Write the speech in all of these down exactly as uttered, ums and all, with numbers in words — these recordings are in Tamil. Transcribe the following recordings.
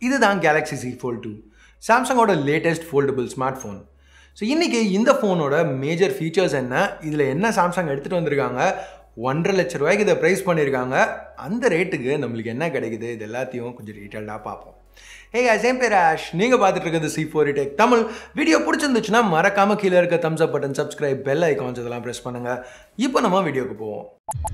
இதுதான் Galaxy Z Fold two, சாம்சங்கோட latest foldable smart phone. So இன்றைக்கி இந்த ஃபோனோட மேஜர் ஃபீச்சர்ஸ் என்ன, இதில் என்ன சாம்சங் எடுத்துகிட்டு வந்திருக்காங்க, ஒன்றரை லட்ச ரூபாய்க்கு இதை ப்ரைஸ் பண்ணியிருக்காங்க, அந்த ரேட்டுக்கு நம்மளுக்கு என்ன கிடைக்குது, இது எல்லாத்தையும் கொஞ்சம் டீட்டெயில்டாக பார்ப்போம். ஹே guys, என் பேர் ஆஷ், நீங்கள் பார்த்துட்டு இருக்கிறது C four tech Tamil. Video பிடிச்சிருந்துச்சுன்னா மறக்காமல் கீழே இருக்க thumbs up button, subscribe, bell icons இதெல்லாம் ப்ரெஸ் பண்ணுங்கள். இப்போ நம்ம வீடியோக்கு போவோம்.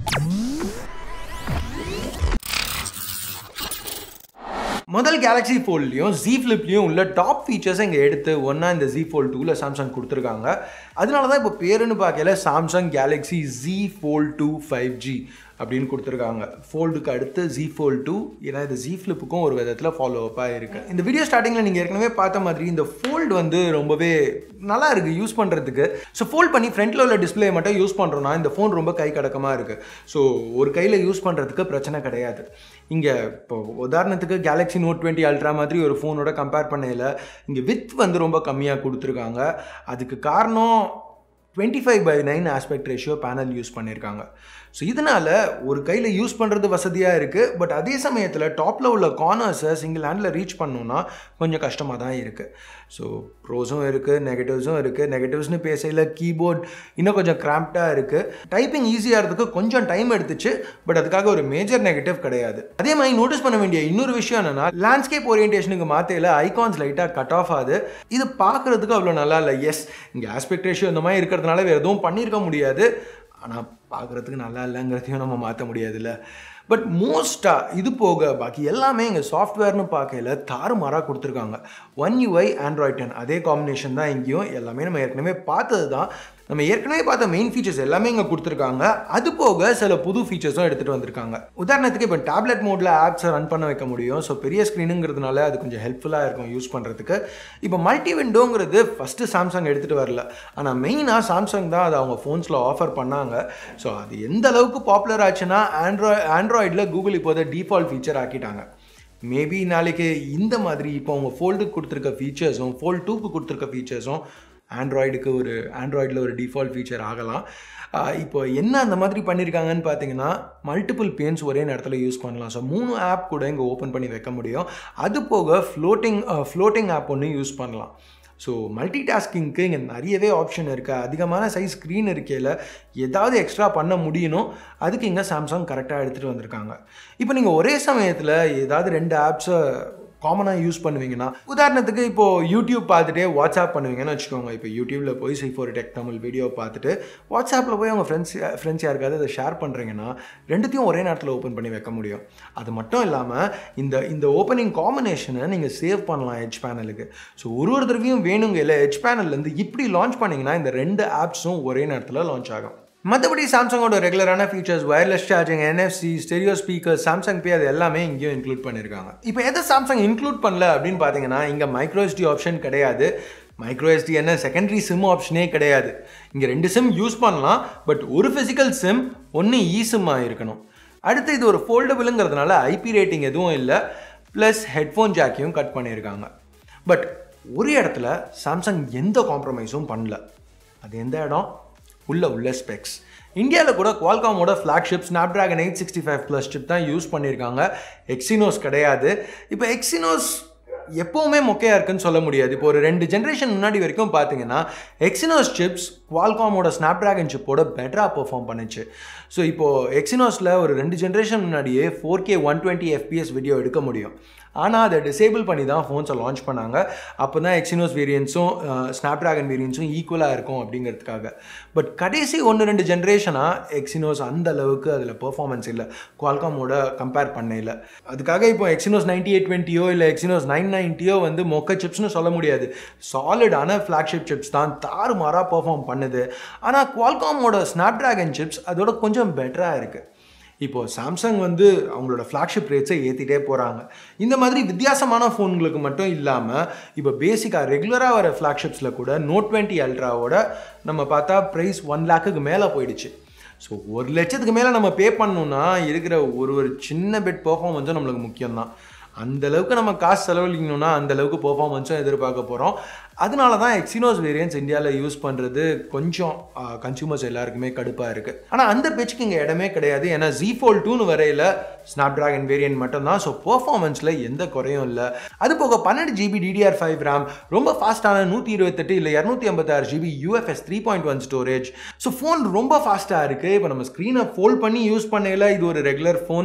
முதல் Galaxy Foldலையும் Z Flipலையும் உள்ள டாப் ஃபீச்சர்ஸை இங்கே எடுத்து ஒன்றா இந்த Z Fold டூவில் சாம்சங் கொடுத்துருக்காங்க. அதனால தான் இப்போ பேருன்னு பார்க்கல Samsung Galaxy Z Fold two five G அப்படின்னு கொடுத்துருக்காங்க. ஃபோல்டுக்கு அடுத்து Z Fold two, ஏன்னா இது Z Flipக்கும் ஒரு விதத்தில் ஃபாலோ அப்பாக இருக்குது. இந்த வீடியோ ஸ்டார்டிங்கில் நீங்கள் ஏற்கனவே பார்த்த மாதிரி இந்த ஃபோல்டு வந்து ரொம்பவே நல்லா இருக்குது யூஸ் பண்ணுறதுக்கு. ஸோ ஃபோல்ட் பண்ணி ஃப்ரண்ட்டில் உள்ள டிஸ்பிளே மட்டும் யூஸ் பண்ணுறோன்னா இந்த ஃபோன் ரொம்ப கை கடக்கமாக இருக்குது. ஸோ ஒரு கையில் யூஸ் பண்ணுறதுக்கு பிரச்சனை கிடையாது. இங்கே இப்போ உதாரணத்துக்கு Galaxy Note டுவெண்ட்டி அல்ட்ரா மாதிரி ஒரு ஃபோனோட கம்பேர் பண்ணையில் இங்கே வித் வந்து ரொம்ப கம்மியாக கொடுத்துருக்காங்க. அதுக்கு காரணம் twenty five by nine aspect ratio panel use பண்ணியிருக்காங்க. ஸோ இதனால் ஒரு கையில் யூஸ் பண்ணுறது வசதியாக இருக்குது. பட் அதே சமயத்தில் டாப்பில் உள்ள கார்னர்ஸை சிங்கிள் ஹேண்டில் ரீச் பண்ணணுன்னா கொஞ்சம் கஷ்டமாக தான் இருக்குது. ஸோ ப்ரோஸும் இருக்குது, நெகட்டிவ்ஸும் இருக்குது. நெகட்டிவ்ஸ்னு பேசையில் கீபோர்ட் இன்னும் கொஞ்சம் கிராம்ப்டாக இருக்குது. டைப்பிங் ஈஸியாக இருக்கிறதுக்கு கொஞ்சம் டைம் எடுத்துச்சு, பட் அதுக்காக ஒரு மேஜர் நெகட்டிவ் கிடையாது. அதே மாதிரி நோட்டீஸ் பண்ண வேண்டிய இன்னொரு விஷயம் என்னென்னா, லேண்ட்ஸ்கேப் ஓரியன்டேஷனுக்கு மாற்றையில் ஐகான்ஸ் லைட்டாக கட் ஆஃப் ஆகுது. இது பார்க்குறதுக்கு அவ்வளோ நல்லா இல்லை. எஸ், இங்கே ஆஸ்பெக்ட் ரேஷியோ இந்த மாதிரி இருக்கிறதுனால வேறு எதுவும் பண்ணியிருக்க முடியாது, ஆனால் பார்க்குறதுக்கு நல்லா இல்லைங்கிறதையும் நம்ம மாற்ற முடியாதுல்ல. பட் மோஸ்ட்டாக இது போக பாக்கி எல்லாமே இங்கே சாஃப்ட்வேர்னு பார்க்கல தாறுமாறாக கொடுத்துருக்காங்க. ஒன் யூஐ ஆண்ட்ராய்ட் டென் அதே காம்பினேஷன் தான் இங்கேயும். எல்லாமே நம்ம ஏற்கனவே பார்த்தது தான். நம்ம ஏற்கனவே பார்த்த மெயின் ஃபீச்சர்ஸ் எல்லாமே இங்கே கொடுத்துருக்காங்க. அது போக சில புது ஃபீச்சர்ஸும் எடுத்துகிட்டு வந்திருக்காங்க. உதாரணத்துக்கு இப்போ டேப்லெட் மோடில் ஆப்ஸை ரன் பண்ண வைக்க முடியும். ஸோ பெரிய ஸ்க்ரீனுங்கிறதுனால அது கொஞ்சம் ஹெல்ப்ஃபுல்லாக இருக்கும் யூஸ் பண்ணுறதுக்கு. இப்போ மல்டி விண்டோங்கிறது ஃபஸ்ட்டு சாம்சங் எடுத்துகிட்டு வரல, ஆனால் மெயினாக சாம்சங் தான் அதை அவங்க ஃபோன்ஸில் ஆஃபர் பண்ணாங்க. ஸோ அது எந்த அளவுக்கு பாப்புலர் ஆச்சுன்னா ஆண்ட்ராய்ட் ஆண்ட்ராய்டில் கூகுள் இப்போதை டிஃபால்ட் ஃபீச்சர் ஆக்கிட்டாங்க. மேபி நாளைக்கு இந்த மாதிரி இப்போ அவங்க ஃபோல்டுக்கு கொடுத்துருக்க ஃபீச்சர்ஸும் ஃபோல்ட் டூக்கு கொடுத்துருக்க ஃபீச்சர்ஸும் ஆண்ட்ராய்டுக்கு ஒரு ஆண்ட்ராய்டில் ஒரு டிஃபால்ட் ஃபீச்சர் ஆகலாம். இப்போ என்ன அந்த மாதிரி பண்ணியிருக்காங்கன்னு பார்த்தீங்கன்னா, மல்டிபிள் பேன்ஸ் ஒரே நேரத்தில் யூஸ் பண்ணலாம். ஸோ மூணு ஆப் கூட இங்கே ஓப்பன் பண்ணி வைக்க முடியும். அது போக ஃப்ளோட்டிங் ஃப்ளோட்டிங் ஆப் ஒன்று யூஸ் பண்ணலாம். ஸோ மல்டி டாஸ்கிங்க்கு இங்கே நிறையவே ஆப்ஷன் இருக்குது. அதிகமான சைஸ் ஸ்க்ரீன் இருக்கையில் ஏதாவது எக்ஸ்ட்ரா பண்ண முடியணும், அதுக்கு இங்கே சாம்சங் கரெக்டாக எடுத்துகிட்டு வந்திருக்காங்க. இப்போ நீங்கள் ஒரே சமயத்தில் ஏதாவது ரெண்டு ஆப்ஸை காமனாக யூஸ் பண்ணுவீங்கன்னா, உதாரணத்துக்கு இப்போது யூடியூப் பார்த்துட்டே வாட்ஸ்அப் பண்ணுவீங்கன்னு வச்சுக்கோங்க. இப்போ யூடியூப்பில் போய் C four tech Tamil video பார்த்துட்டு வாட்ஸ்அப்பில் போய் அவங்க ஃப்ரெண்ட்ஸ் ஃப்ரெண்ட்ஸ் யாருக்காவது அதை ஷேர் பண்ணுறீங்கன்னா ரெண்டுத்தையும் ஒரே நேரத்தில் ஓப்பன் பண்ணி வைக்க முடியும். அது மட்டும் இல்லாமல் இந்த இந்த ஓப்பனிங் காம்பினேஷனை நீங்கள் சேவ் பண்ணலாம் எட்ஜ் பேனலுக்கு. ஸோ ஒரு ஒரு தடவையும் வேணுங்க இல்லை எட்ஜ் பேனல்லேருந்து இப்படி லான்ச் பண்ணிங்கன்னா இந்த ரெண்டு ஆப்ஸும் ஒரே நேரத்தில் லான்ச் ஆகும். மற்றபடி சாம்சங்கோட ரெகுலரான features, wireless charging, NFC, stereo speaker, Samsung pay, அது எல்லாமே இங்கேயும் இன்க்ளூட் பண்ணியிருக்காங்க. இப்போ எதை சாம்சங் இன்க்ளூட் பண்ணல அப்படின்னு பார்த்தீங்கன்னா, இங்கே மைக்ரோ எஸ்டி ஆப்ஷன் கிடையாது. மைக்ரோ எஸ்டி என்ன செகண்டரி சிம் ஆப்ஷனே கிடையாது. இங்கே ரெண்டு சிம் யூஸ் பண்ணலாம், பட் ஒரு ஃபிசிக்கல் சிம் ஒன்று இ சிம்மாக இருக்கணும். அடுத்து இது ஒரு ஃபோல்டபுளுங்கிறதுனால ஐபி ரேட்டிங் எதுவும் இல்லை, ப்ளஸ் ஹெட்ஃபோன் ஜாக்கையும் கட் பண்ணியிருக்காங்க. பட் ஒரு இடத்துல சாம்சங் எந்த காம்ப்ரமைஸும் பண்ணல. அது எந்த இடம்? உள்ள உள்ள ஸ்பெக்ஸ். இந்தியாவில் கூட குவால்காமோட flagship Snapdragon eight sixty five plus chip தான் யூஸ் பண்ணியிருக்காங்க. எக்ஸினோஸ் கிடையாது. இப்போ எக்ஸினோஸ் எப்போவுமே மொக்கையாக இருக்குன்னு சொல்ல முடியாது. இப்போ ஒரு ரெண்டு ஜென்ரேஷன் முன்னாடி வரைக்கும் பார்த்தீங்கன்னா எக்ஸினோஸ் சிப்ஸ் குவால்காமோட ஸ்னாப்ட்ராகன் சிப்போட பெட்டராக பெர்ஃபார்ம் பண்ணுச்சு. ஸோ இப்போது எக்ஸினோஸில் ஒரு ரெண்டு ஜென்ரேஷன் முன்னாடியே four K one twenty FPS video எடுக்க முடியும். ஆனால் அதை டிசேபிள் பண்ணி தான் ஃபோன்ஸை லான்ச் பண்ணாங்க. அப்போ தான் எக்ஸினோஸ் வேரியன்ஸும் ஸ்னாப்ட்ராகன் வேரியன்ஸும் ஈக்குவலாக இருக்கும் அப்படிங்கிறதுக்காக. பட் கடைசி ஒன்று ரெண்டு ஜென்ரேஷனாக எக்ஸினோஸ் அந்த அளவுக்கு அதில் பெர்ஃபார்மன்ஸ் இல்லை குவால்காமோட கம்பேர் பண்ணையில். அதுக்காக இப்போ எக்ஸினோஸ் நைன்டி எயிட் டுவெண்ட்டியோ இல்லை எக்ஸினோஸ் நைன் நைன்ட்டியோ வந்து மொக்க சிப்ஸ்னு சொல்ல முடியாது. சாலிடான ஃப்ளாக்ஷிப் சிப்ஸ் தான் தாறுமாறாக பெர்ஃபார்ம் பண்ணுது. ஆனால் குவால்காமோட ஸ்னாப்ட்ராகன் சிப்ஸ் அதோட கொஞ்சம் பெட்டராக இருக்குது. இப்போது சாம்சங் வந்து அவங்களோட ஃப்ளாக்ஷிப் ரேட்ஸை ஏற்றிட்டே போகிறாங்க. இந்த மாதிரி வித்தியாசமான ஃபோன்களுக்கு மட்டும் இல்லாமல் இப்போ பேசிக்காக ரெகுலராக வர ஃப்ளாக்ஷிப்ஸில் கூட நோட் டுவெண்ட்டி அல்ட்ராவோட நம்ம பார்த்தா ப்ரைஸ் ஒன் லேக்குக்கு மேலே போயிடுச்சு. ஸோ ஒரு லட்சத்துக்கு மேலே நம்ம பே பண்ணணுன்னா இருக்கிற ஒரு ஒரு சின்ன பெட் பெர்ஃபார்மன்ஸும் நம்மளுக்கு முக்கியம்தான். அந்தளவுக்கு நம்ம காசு செலவழிக்கணும்னா அந்தளவுக்கு பெர்ஃபார்மன்ஸும் எதிர்பார்க்க போகிறோம். அதனால தான் எக்ஸினோஸ் வேரியன்ட்ஸ் இந்தியாவில் யூஸ் பண்ணுறது கொஞ்சம் கன்சூமர்ஸ் எல்லாருக்குமே கடுப்பாக இருக்குது. ஆனால் அந்த பேச்சுக்கு இங்கே இடமே கிடையாது. ஏன்னா Z Fold டூன்னு வரையில் ஸ்னாப் ட்ராகன் வேரியன்ட் மட்டும்தான். ஸோ பெர்ஃபார்மன்ஸில் எந்த குறையும் இல்லை. அது போக பன்னெண்டு GB D D R five RAM, ரொம்ப ஃபாஸ்ட்டான நூற்றி இருபத்தெட்டு இல்லை இரநூத்தி ஐம்பத்தாறு GB U F S three point one storage. So phone ரொம்ப ஃபாஸ்ட்டாக இருக்குது. இப்போ நம்ம ஸ்க்ரீனை ஃபோல்ட் பண்ணி யூஸ் பண்ணல இது ஒரு ரெகுலர் ஃபோன்.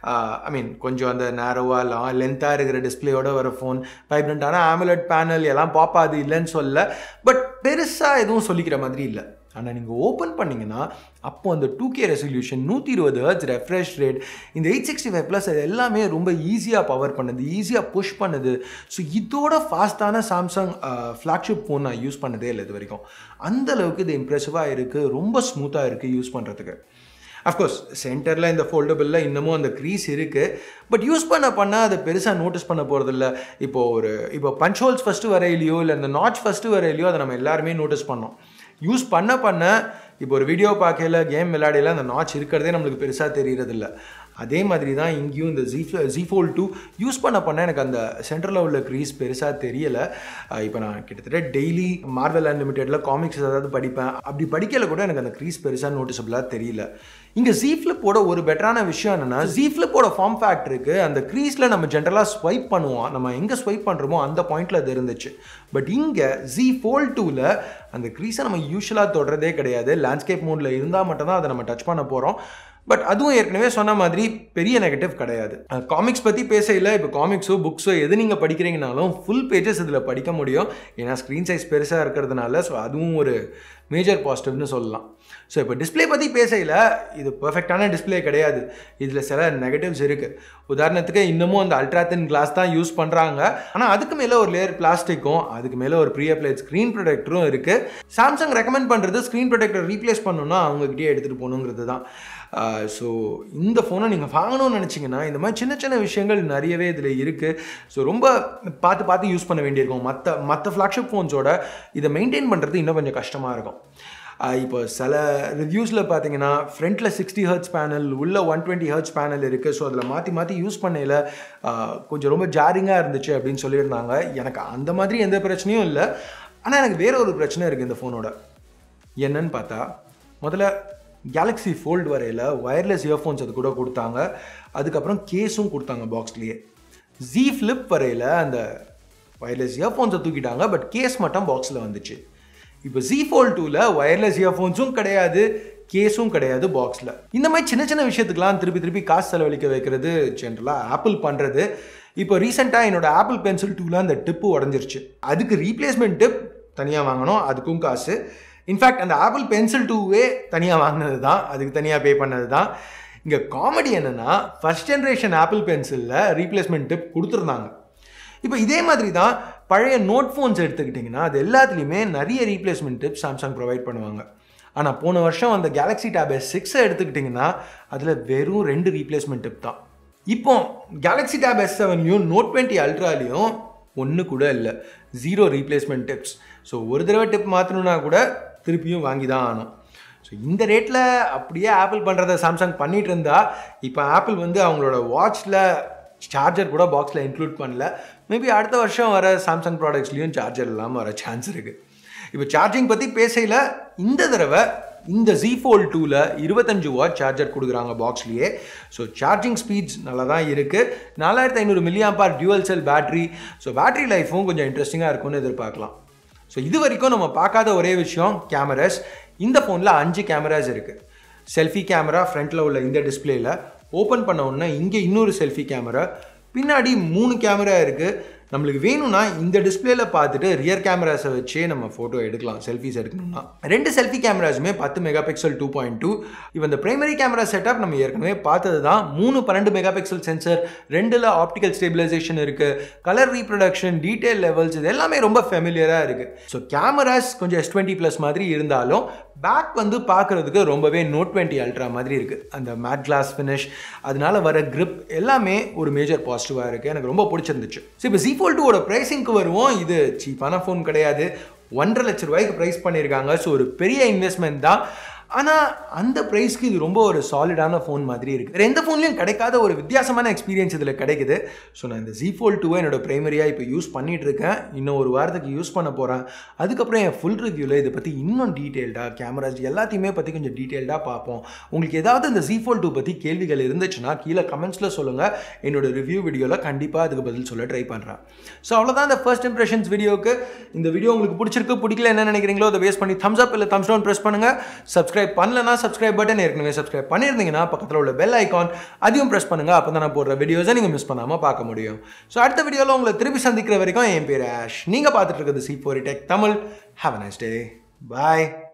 ஐ மீன் கொஞ்சம் அந்த நேரோவாக லா லென்த்தாக இருக்கிற டிஸ்பிளேயோட வர ஃபோன், வைப்ரண்டான AMOLED பேனல் எல்லாம் பாப்பாது இல்லைன்னு சொல்ல, பட் பெருசாக எதுவும் சொல்லிக்கிற மாதிரி இல்லை. ஆனால் நீங்கள் ஓப்பன் பண்ணிங்கன்னா அப்போ அந்த டூ கே ரெசல்யூஷன், நூற்றி இருபது ஹெர்ட்ஸ் ரெஃப்ரெஷ் ரேட், இந்த எயிட் சிக்ஸ்டி ஃபைவ் ப்ளஸ் அது எல்லாமே ரொம்ப ஈஸியாக பவர் பண்ணுது, ஈஸியாக புஷ் பண்ணுது. ஸோ இதோட ஃபாஸ்ட்டான சாம்சங் ஃப்ளாக்ஷிப் ஃபோன் நான் யூஸ் பண்ணதே இல்லை இது வரைக்கும். அந்தளவுக்கு இது இம்ப்ரெசிவாக இருக்குது, ரொம்ப ஸ்மூத்தாக இருக்குது யூஸ் பண்ணுறதுக்கு. அஃப்கோர்ஸ் சென்டரில் இந்த ஃபோல்டபிளில் இன்னமும் அந்த க்ரீஸ் இருக்குது, பட் யூஸ் பண்ண பண்ணால் அதை பெருசாக நோட்டீஸ் பண்ண போகிறதில்ல. இப்போது ஒரு இப்போ பஞ்ச் ஹோல்ஸ் ஃபஸ்ட்டு வரையிலையோ இல்லை இந்த நாட்ச் ஃபஸ்ட்டு வரையிலையோ அதை நம்ம எல்லாருமே நோட்டீஸ் பண்ணோம். யூஸ் பண்ண பண்ண இப்போ ஒரு வீடியோ பார்க்கல, கேம் விளையாடையில அந்த நாட்ச் இருக்கிறதே நம்மளுக்கு பெருசாக தெரிகிறதில்ல. அதே மாதிரி தான் இங்கேயும் இந்த Z Z Fold two use பண்ண பண்ண எனக்கு அந்த சென்டரில் உள்ள க்ரீஸ் பெருசாக தெரியலை. இப்போ நான் கிட்டத்தட்ட டெய்லி மார்வெல் அன்லிமிட்டெடில் காமிக்ஸ் ஏதாவது படிப்பேன், அப்படி படிக்கல கூட எனக்கு அந்த க்ரீஸ் பெருசாக நோட்டிசபிளாக தெரியல. இங்கே Z Flipஓட ஒரு பெட்டரான விஷயம் என்னென்னா, Z Flipஓட ஃபார்ம் ஃபேக்டருக்கு அந்த க்ரீஸில் நம்ம ஜென்ரலாக ஸ்வைப் பண்ணுவோம், நம்ம எங்கே ஸ்வைப் பண்ணுறோமோ அந்த பாயிண்டில் அது இருந்துச்சு. பட் இங்கே Z Fold டூவில் அந்த க்ரீஸை நம்ம யூஸ்வலாக தொடுறதே கிடையாது. லேண்ட்ஸ்கேப் மோடில் இருந்தால் மட்டும்தான் அதை நம்ம டச் பண்ண போகிறோம். பட் அதுவும் ஏற்கனவே சொன்ன மாதிரி பெரிய நெகட்டிவ் கிடையாது. காமிக்ஸ் பற்றி பேசல. இப்போ காமிக்ஸோ புக்ஸோ எது நீங்கள் படிக்கிறீங்கனாலும் ஃபுல் பேஜஸ் இதில் படிக்க முடியும், ஏன்னா ஸ்க்ரீன் சைஸ் பெருசாக இருக்கிறதுனால. ஸோ அதுவும் ஒரு மேஜர் பாசிட்டிவ்னு சொல்லலாம். ஸோ இப்போ டிஸ்பிளே பற்றி பேசல, இது பர்ஃபெக்டான டிஸ்பிளே கிடையாது, இதில் சில நெகட்டிவ்ஸ் இருக்குது. உதாரணத்துக்கு இன்னமும் அந்த அல்ட்ரா தின் கிளாஸ் தான் யூஸ் பண்ணுறாங்க, ஆனால் அதுக்கு மேலே ஒரு லேயர் பிளாஸ்டிக்கும் அதுக்கு மேலே ஒரு ப்ரீ அப்ளைட் ஸ்க்ரீன் ப்ரொடெக்டரும் இருக்குது. சாம்சங் ரெக்கமெண்ட் பண்ணுறது ஸ்க்ரீன் ப்ரொடெக்டர் ரீப்ளேஸ் பண்ணணும்னா அவங்ககிட்டயே எடுத்துகிட்டு போகணுங்கிறது தான். ஸோ இந்த ஃபோனை நீங்கள் வாங்கணும்னு நினச்சிங்கன்னா இந்த மாதிரி சின்ன சின்ன விஷயங்கள் நிறையவே இதில் இருக்குது. ஸோ ரொம்ப பார்த்து பார்த்து யூஸ் பண்ண வேண்டியிருக்கும். மற்ற மற்ற ஃப்ளாக்ஷிப் ஃபோன்ஸோட இதை மெயின்டைன் பண்ணுறது இன்னும் கொஞ்சம் கஷ்டமாக இருக்கும். இப்போ சில ரிவ்யூஸில் பார்த்தீங்கன்னா ஃப்ரண்ட்டில் சிக்ஸ்டி ஹர்ட்ஸ் பேனல், உள்ள ஒன் டுவெண்ட்டி ஹர்ட்ஸ் பேனல் இருக்குது. ஸோ அதில் மாற்றி மாற்றி யூஸ் பண்ணையில் கொஞ்சம் ரொம்ப ஜாரிங்காக இருந்துச்சு அப்படின்னு சொல்லியிருந்தாங்க. எனக்கு அந்த மாதிரி எந்த பிரச்சனையும் இல்லை. ஆனால் எனக்கு வேற ஒரு பிரச்சனை இருக்குது இந்த ஃபோனோட. என்னன்னு பார்த்தா, முதல்ல கேலக்ஸி ஃபோல்டு வரையில் ஒயர்லெஸ் இயர்ஃபோன்ஸ் அது கூட கொடுத்தாங்க, அதுக்கப்புறம் கேஸும் கொடுத்தாங்க பாக்ஸ்லேயே. Z Flip வரையில் அந்த ஒயர்லெஸ் இயர்ஃபோன்ஸை தூக்கிட்டாங்க, பட் கேஸ் மட்டும் பாக்ஸில் வந்துச்சு. இப்போ Z Fold டூவில் ஒயர்லெஸ் இயர்ஃபோன்ஸும் கிடையாது, கேஸும் கிடையாது பாக்ஸில். இந்த மாதிரி சின்ன சின்ன விஷயத்துக்கெலாம் திருப்பி திருப்பி காசு செலவழிக்க வைக்கிறது ஜென்ரலாக ஆப்பிள் பண்ணுறது. இப்போ ரீசெண்டாக என்னோட ஆப்பிள் பென்சில் டூவில் அந்த டிப்பு உடஞ்சிருச்சு, அதுக்கு ரீப்ளேஸ்மெண்ட் டிப் தனியாக வாங்கணும், அதுக்கும் காசு. இன்ஃபேக்ட் அந்த ஆப்பிள் பென்சில் டூவே தனியாக வாங்கினது தான், அதுக்கு தனியாக பே பண்ணது தான். இங்கே காமெடி என்னென்னா, ஃபர்ஸ்ட் ஜென்ரேஷன் ஆப்பிள் பென்சிலில் ரீப்ளேஸ்மெண்ட் டிப் கொடுத்துருந்தாங்க. இப்போ இதே மாதிரி தான் பழைய நோட் ஃபோன்ஸ் எடுத்துக்கிட்டிங்கன்னா அது எல்லாத்துலேயுமே நிறைய ரீப்ளேஸ்மெண்ட் டிப் சாம்சங் ப்ரொவைட் பண்ணுவாங்க. ஆனால் போன வருஷம் அந்த கேலக்ஸி டேப் எஸ் சிக்ஸை எடுத்துக்கிட்டிங்கன்னா அதில் வெறும் ரெண்டு ரீப்ளேஸ்மெண்ட் டிப் தான். இப்போ கேலக்ஸி டேப் எஸ் செவன்லையும் நோட் டுவெண்ட்டி அல்ட்ராலையும் ஒன்று கூட இல்லை, ஜீரோ ரீப்ளேஸ்மெண்ட் டிப்ஸ். ஸோ ஒரு தடவை டிப் மாற்றணுன்னா கூட திருப்பியும் வாங்கி தான் ஆகணும். ஸோ இந்த ரேட்டில் அப்படியே ஆப்பிள் பண்ணுறத சாம்சங் பண்ணிகிட்டு இருந்தால், இப்போ ஆப்பிள் வந்து அவங்களோட வாட்சில் சார்ஜர் கூட பாக்ஸில் இன்க்ளூட் பண்ணல. மேபி அடுத்த வருஷம் வர சாம்சங் ப்ராடக்ட்ஸ்லேயும் சார்ஜர் இல்லாமல் வர சான்ஸ் இருக்குது. இப்போ சார்ஜிங் பற்றி பேசையில் இந்த தடவை இந்த Z Fold டூவில் இருபத்தஞ்சு வாட் சார்ஜர் கொடுக்குறாங்க பாக்ஸ்லேயே. ஸோ சார்ஜிங் ஸ்பீட்ஸ் நல்லா தான் இருக்குது. நாலாயிரத்து ஐநூறு milli ampere dual cell battery. So battery லைஃபும் கொஞ்சம் இன்ட்ரெஸ்டிங்காக இருக்கும்னு எதிர்பார்க்கலாம். ஸோ இது வரைக்கும் நம்ம பார்க்காத ஒரே விஷயம் கேமராஸ். இந்த ஃபோனில் அஞ்சு கேமராஸ் இருக்குது. செல்ஃபி கேமரா ஃப்ரண்ட்டில் உள்ள இந்த டிஸ்பிளேயில், ஓப்பன் பண்ண உடனே இங்கே இன்னொரு செல்ஃபி கேமரா, பின்னாடி மூணு கேமரா இருக்குது. நம்மளுக்கு வேணும்னா இந்த டிஸ்பிளேல பார்த்துட்டு ரியர் கேமராஸை வச்சே நம்ம ஃபோட்டோ எடுக்கலாம், செல்ஃபிஸ் எடுக்கணும்னா. ரெண்டு செல்ஃபி கேமராஸுமே பத்து mega pixel two point two. இப்போ இந்த பிரைமரி கேமரா செட்டப் நம்ம ஏற்கனவே பார்த்தது தான். மூணு பன்னெண்டு மெகா பிக்சல் சென்சர், ரெண்டில் ஆப்டிக்கல் ஸ்டேபிளைசேஷன் இருக்குது, கலர் ரீப்ரொடக்ஷன், டீட்டெயில் லெவல்ஸ், இது எல்லாமே ரொம்ப ஃபெமிலியராக இருக்குது. ஸோ கேமராஸ் கொஞ்சம் எஸ் டுவெண்ட்டி ப்ளஸ் மாதிரி இருந்தாலும் பேக் வந்து பார்க்குறதுக்கு ரொம்பவே நோட் டுவெண்ட்டி அல்ட்ரா மாதிரி இருக்குது. அந்த மேட் கிளாஸ் ஃபினிஷ், அதனால வர கிரிப் எல்லாமே ஒரு மேஜர் பாசிட்டிவாக இருக்குது. எனக்கு ரொம்ப பிடிச்சிருந்துச்சு. ஸோ இப்போ Z Fold டூவோட ப்ரைஸிங்க்கு வருவோம். இது சீப்பான ஃபோன் கிடையாது, ஒன்றரை லட்ச ரூபாய்க்கு ப்ரைஸ் பண்ணியிருக்காங்க. ஸோ ஒரு பெரிய இன்வெஸ்ட்மெண்ட் தான். ஆனால் அந்த ப்ரைஸ்க்கு இது ரொம்ப ஒரு சாலிடான ஃபோன் மாதிரி இருக்குது. எந்த ஃபோன்லையும் கிடைக்காத ஒரு வித்தியாசமான எக்ஸ்பீரியன்ஸ் இதில் கிடைக்குது. ஸோ நான் இந்த Z Fold டூவை என்னோட ப்ரைமரியாக இப்போ யூஸ் பண்ணிகிட்டு இருக்கேன். இன்னும் ஒரு வாரத்துக்கு யூஸ் பண்ண போகிறேன். அதுக்கப்புறம் என் ஃபுல் ரிவ்யூவில் இதை பற்றி இன்னும் டீட்டெயில்டாக கேமராஸ் எல்லாத்தையுமே பற்றி கொஞ்சம் டீட்டெயில்டாக பார்ப்போம். உங்களுக்கு ஏதாவது இந்த Z Fold டூ பற்றி கேள்விகள் இருந்துச்சுன்னா கீழே கமெண்ட்ஸில் சொல்லுங்கள். என்னோட ரிவ்யூ வீடியோவில் கண்டிப்பாக அதுக்கு பதில் சொல்ல ட்ரை பண்ணுறேன். ஸோ அவ்வளோதான் இந்த ஃபர்ஸ்ட் இம்ப்ரெஷன்ஸ் வீடியோக்கு. இந்த வீடியோ உங்களுக்கு பிடிச்சிருக்கு பிடிக்கல என்ன நினைக்கிறீங்களோ அதை வேஸ்ட் பண்ணி தம்ஸ் அப் இல்லை தம்ஸ் டவுன் ப்ரெஸ் பண்ணுங்கள். சப்ஸ்கிரைப் பண்ணலன்னா சப்ஸ்கிரைப் பட்டன் ஏற்கனவே சப்ஸ்கிரைப் பண்ணியிருந்தீங்கன்னா பக்கத்தில் உள்ள பெல் ஐக்கான் அதையும் ப்ரெஸ் பண்ணுங்கள். அப்போ தான் நான் போடுற வீடியோஸை நீங்கள் மிஸ் பண்ணாமல் பார்க்க முடியும். ஸோ அடுத்த வீடியோவில் உங்களை திருப்பி சந்திக்கிற வரைக்கும் என் பேர் ஆஷ். நீங்கள் பார்த்துட்டு இருக்கிறது C four tech Tamil. Have a nice day. Bye.